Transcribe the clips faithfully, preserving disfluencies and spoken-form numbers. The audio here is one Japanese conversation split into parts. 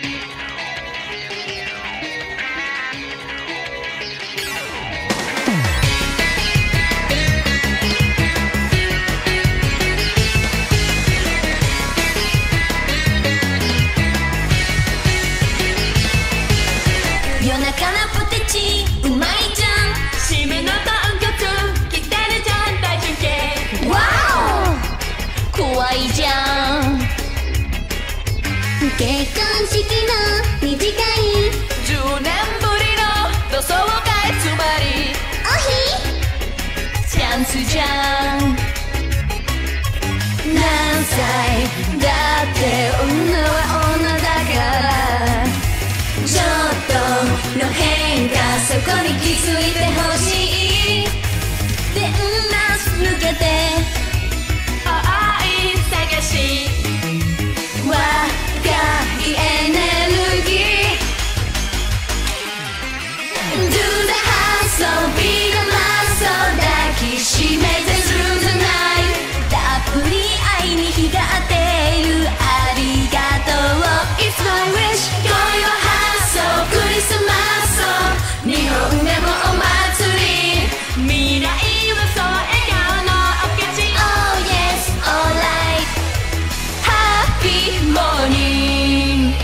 夜中のポテチうまいじゃん。締めの豚骨来てるじゃん体重計。ワオ怖いじゃん。結婚式の二次会じゅうねんぶりの同窓会つまりおひチャンスじゃん。何歳だって女は女だからちょっとの変化そこに気づいてほしい。電話抜けて愛探し若いエネルギー Do the hustle be the muscle 抱きしめて through the night たっぷり愛に日が当てるありがとう It's my wish 恋は発想クリスマス日本でもお祭り未来はそう笑顔のお菓子 Oh yes alright Happy morning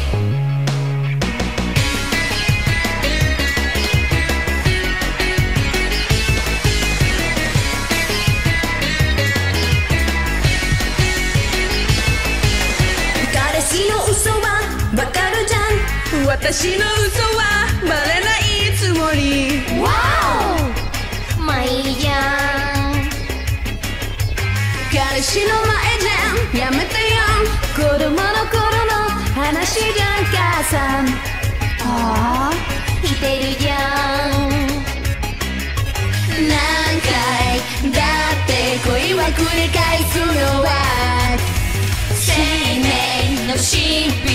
彼氏の嘘はわかるじゃん。私の嘘はバレないつもり。ワオまあいいじゃん。彼氏の前じゃやめてよ。子供の頃の話じゃん母さん。はあしてるじゃん。何回だって恋は繰り返すのは生命の神秘